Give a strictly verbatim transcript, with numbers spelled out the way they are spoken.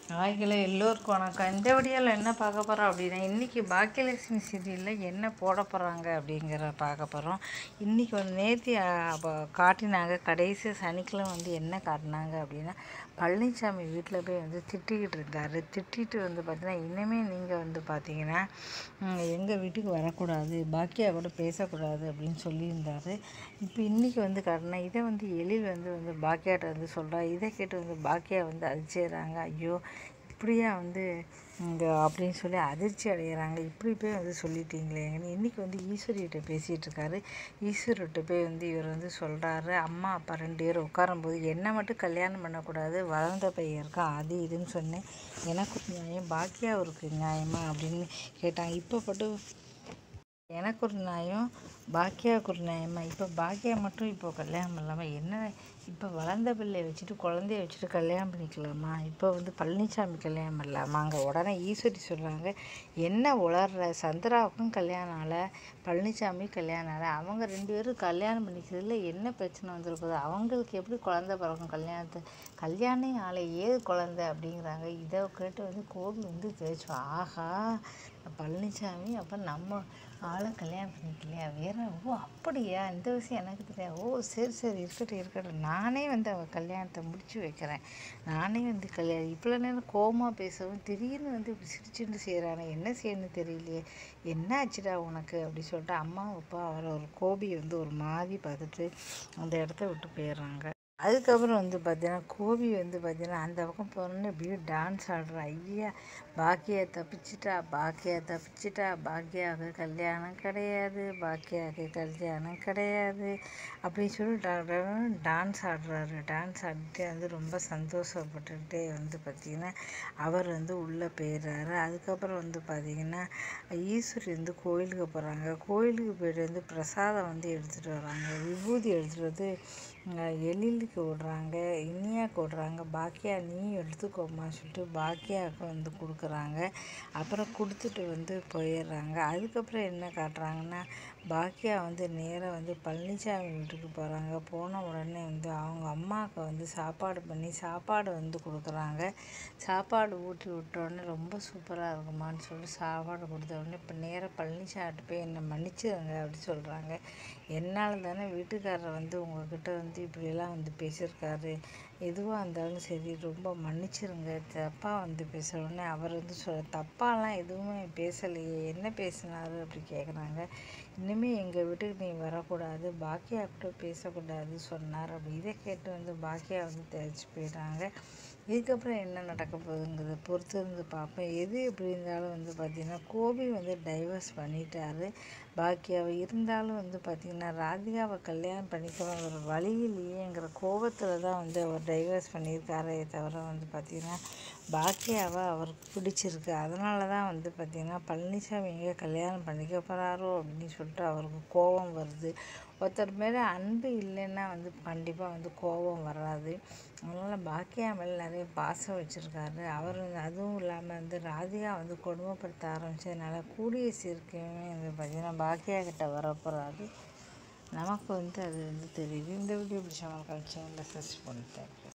ஆய்களே எல்லோருக்கும் வணக்கம். இந்த வீடியோவில் என்ன பார்க்க போகிறோம் அப்படின்னா, இன்றைக்கி பாக்கியலட்சுமி சீரியலில் என்ன போட போகிறாங்க அப்படிங்கிற பார்க்க போகிறோம். இன்றைக்கி வந்து நேற்று காட்டினாங்க, கடைசி சனிக்கிழமை வந்து என்ன காட்டினாங்க அப்படின்னா, பழனிசாமி வீட்டில் போய் வந்து திட்டிக்கிட்டு இருந்தார். திட்டிட்டு வந்து பார்த்தீங்கன்னா, இனிமேல் நீங்கள் வந்து பார்த்தீங்கன்னா எங்கள் வீட்டுக்கு வரக்கூடாது, பாக்கியா கூட பேசக்கூடாது அப்படின்னு சொல்லியிருந்தார். இப்போ இன்றைக்கி வந்து காட்டினா இதை வந்து எழில் வந்து வந்து பாக்கியாட்ட வந்து சொல்கிறா. இதை கேட்டு வந்து பாக்கியா வந்து அதிர்ச்சிடுறாங்க. ஐயோ இப்படியா வந்து இந்த அப்படின்னு சொல்லி அதிர்ச்சி அடைகிறாங்க. இப்படி போய் வந்து சொல்லிட்டீங்களேங்கன்னு இன்றைக்கி வந்து ஈஸ்வரிகிட்ட பேசிகிட்டு இருக்காரு. ஈஸ்வரிகிட்ட போய் வந்து இவர் வந்து சொல்கிறாரு, அம்மா அப்பா ரெண்டு பேரும் உட்காரும்போது என்னை மட்டும் கல்யாணம் பண்ணக்கூடாது, வளர்ந்த பையன் இருக்கா அது இதுன்னு சொன்னேன், எனக்கு ஒரு நியாயம் பாக்கியா ஒரு நியாயமா அப்படின்னு கேட்டாங்க. இப்போ பட்டு எனக்கு ஒரு நியாயம், பாக்கியாவுக்கு ஒரு நியாயமா, இப்போ பாக்கியா மட்டும் இப்போ கல்யாணம் பண்ணலாமா, என்ன இப்போ வளர்ந்த பிள்ளையை வச்சுட்டு குழந்தைய வச்சுட்டு கல்யாணம் பண்ணிக்கலாமா, இப்போ வந்து பழனிசாமி கல்யாணம் பண்ணலாமா. அங்கே உடனே ஈஸ்வரி சொல்கிறாங்க, என்ன உளர்ற, சந்திராவுக்கும் கல்யாணம் ஆகலை, பழனிசாமி கல்யாணம் ஆகலை, அவங்க ரெண்டு பேரும் கல்யாணம் பண்ணிக்கிறதுல என்ன பிரச்சனை வந்துருக்குது, அவங்களுக்கு எப்படி குழந்தை பிறக்கும், கல்யாணத்தை கல்யாணம் ஆலை ஏது குழந்தை அப்படிங்கிறாங்க. இதை கேட்டு வந்து கோபி வந்து தேய்ச்சி, ஆஹா பழனிசாமி அப்போ நம்ம ஆளை கல்யாணம் பண்ணிக்கலையா, வேற ஓ அப்படியா, இந்த விஷயம் எனக்கு தெரியாது, ஓ சரி சரி இருக்கட்டும் இருக்கட்டும், நானே வந்து அவள் கல்யாணத்தை முடிச்சு வைக்கிறேன், நானே வந்து கல்யாணம் இவ்வளோ நேரம் கோவமாக பேசவும் திடீர்னு வந்து இப்படி சிரிச்சுட்டு செய்கிறானே, என்ன செய்யணும்னு தெரியலையே, என்ன ஆச்சுடா உனக்கு அப்படி சொல்லிட்டு அம்மா அப்பா அவரை ஒரு கோபியை வந்து ஒரு மாதிரி பார்த்துட்டு அந்த இடத்த விட்டு போயிடுறாங்க. அதுக்கப்புறம் வந்து பார்த்தீங்கன்னா கோபி வந்து பார்த்தீங்கன்னா அந்த பக்கம் போனோன்னே அப்படியே டான்ஸ் ஆடுறா. ஐயா பாக்கியா தப்பிச்சிட்டா, பாக்கியா தப்பிச்சிட்டா, பாக்கியாவுக்கு கல்யாணம் கிடையாது, பாக்கியாவுக்கு கல்யாணம் கிடையாது அப்படின்னு சொல்லி டான்ஸ் ஆடுறாரு. டான்ஸ் ஆடிட்டு வந்து ரொம்ப சந்தோஷப்பட்டுக்கிட்டே வந்து பார்த்திங்கன்னா அவர் வந்து உள்ளே போயிடுறாரு. அதுக்கப்புறம் வந்து பார்த்திங்கன்னா ஈஸ்வரி வந்து கோயிலுக்கு போகிறாங்க. கோயிலுக்கு போய்ட்டு வந்து பிரசாதம் வந்து எடுத்துகிட்டு வராங்க. விபூதி எடுத்துகிட்டு வந்து எழிலுக்கு விடுறாங்க, இனியாவுக்கு விடுறாங்க. பாக்கியா நீ எடுத்துக்கோமா சொல்லிட்டு பாக்கியாவுக்கு வந்து கொடுக்குறாங்க. அப்புறம் கொடுத்துட்டு வந்து போயிடுறாங்க. அதுக்கப்புறம் என்ன காட்டுறாங்கன்னா, பாக்கியா வந்து நேராக வந்து பழனிசாமி வீட்டுக்கு போகிறாங்க. போன உடனே வந்து அவங்க அம்மாவுக்கு வந்து சாப்பாடு பண்ணி சாப்பாடு வந்து கொடுக்குறாங்க. சாப்பாடு ஊட்டி விட்டோடனே ரொம்ப சூப்பராக இருக்குமான்னு சொல்லி சாப்பாடு கொடுத்த உடனே இப்போ நேராக பழனிசாமிட்டு போய் என்னை மன்னிச்சிடுங்க அப்படி சொல்கிறாங்க. என்னால் தானே வீட்டுக்காரர் வந்து உங்கள்கிட்ட வந்து இப்படியெல்லாம் வந்து பேசியிருக்காரு, எதுவாக இருந்தாலும் சரி ரொம்ப மன்னிச்சிருங்க, தப்பாக வந்து பேசுகிறோடனே அவர் வந்து சொல் தப்பாலாம் எதுவுமே பேசலையே, என்ன பேசினாரு அப்படி கேட்குறாங்க. இனிமேல் எங்கள் வீட்டுக்கு நீ வரக்கூடாது, பாக்கியா கூட பேசக்கூடாது சொன்னார் அப்படி. இதை கேட்டு வந்து பாக்கியா வந்து தெரிச்சு போயிட்டாங்க. இதுக்கப்புறம் என்ன நடக்க போகுதுங்கிறத பொறுத்து இருந்து பார்ப்பேன். எது எப்படி இருந்தாலும் வந்து பார்த்திங்கன்னா கோபி வந்து டைவர்ஸ் பண்ணிட்டாரு பாக்கியாவை. இருந்தாலும் வந்து பார்த்திங்கன்னா ராதிகாவை கல்யாணம் பண்ணிக்கிற ஒரு வழியிலேயேங்கிற கோபத்தில் தான் வந்து அவர் டைவர்ஸ் பண்ணியிருக்காரே தவிர வந்து பார்த்திங்கன்னா பாக்கியாவை அவருக்கு பிடிச்சிருக்கு. அதனால தான் வந்து பார்த்திங்கன்னா பழனிசாமி எங்கே கல்யாணம் பண்ணிக்க போகிறாரோ அப்படின்னு சொல்லிட்டு அவருக்கு கோபம் வருது. ஒருத்தர் மேலே அன்பு இல்லைன்னா வந்து கண்டிப்பாக வந்து கோபம் வராது. அதனால் பாக்கியா மேலே நிறைய பாசம் வச்சுருக்காரு அவர். அதுவும் இல்லாமல் வந்து ராதிகா வந்து கொடுமைப்படுத்த ஆரம்பித்ததுனால கூடிய சீக்கிரமே வந்து பார்த்திங்கன்னா பாக்கியா கிட்ட வரப்போகிறாரு. நமக்கு வந்து அது வந்து தெரியுது. இந்த வீடியோ பிடிச்சவங்க சேனலில் சர்ச் பண்ணிட்டேன்.